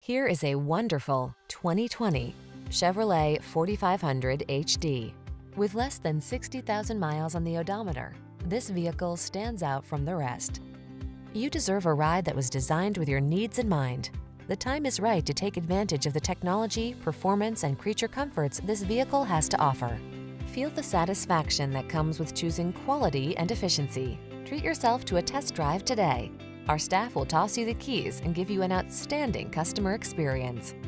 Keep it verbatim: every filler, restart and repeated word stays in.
Here is a wonderful twenty twenty Chevrolet forty-five hundred H D. With less than sixty thousand miles on the odometer, this vehicle stands out from the rest. You deserve a ride that was designed with your needs in mind. The time is right to take advantage of the technology, performance, and creature comforts this vehicle has to offer. Feel the satisfaction that comes with choosing quality and efficiency. Treat yourself to a test drive today. Our staff will toss you the keys and give you an outstanding customer experience.